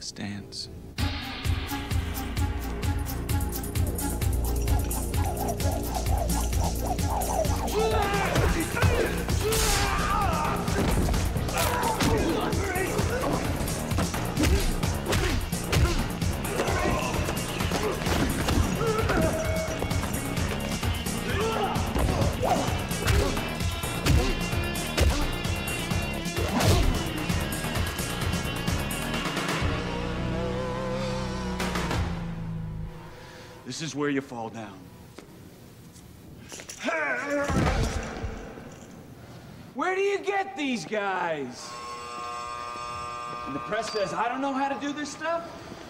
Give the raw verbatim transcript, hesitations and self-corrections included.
Last dance. This is where you fall down. Where do you get these guys? And the press says I don't know how to do this stuff?